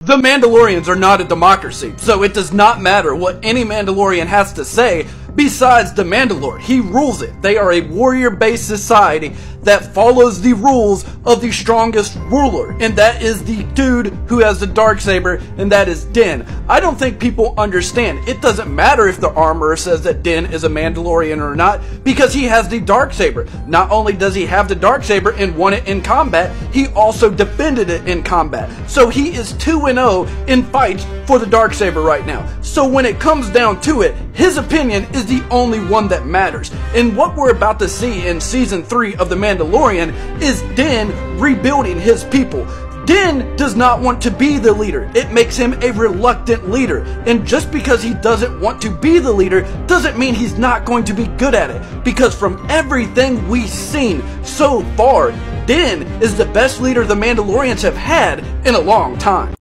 The Mandalorians are not a democracy, so it does not matter what any Mandalorian has to say besides the Mandalore. He rules it. They are a warrior-based society that follows the rules of the strongest ruler, and that is the dude who has the Darksaber, and that is Din. I don't think people understand. It doesn't matter if the armorer says that Din is a Mandalorian or not, because he has the Darksaber. Not only does he have the Darksaber and won it in combat, he also defended it in combat. So he is 2-0 in fights for the Darksaber right now. So when it comes down to it, his opinion is the only one that matters. And what we're about to see in Season 3 of The Mandalorian is Din rebuilding his people. Din does not want to be the leader. It makes him a reluctant leader. And just because he doesn't want to be the leader doesn't mean he's not going to be good at it. Because from everything we've seen so far, Din is the best leader the Mandalorians have had in a long time.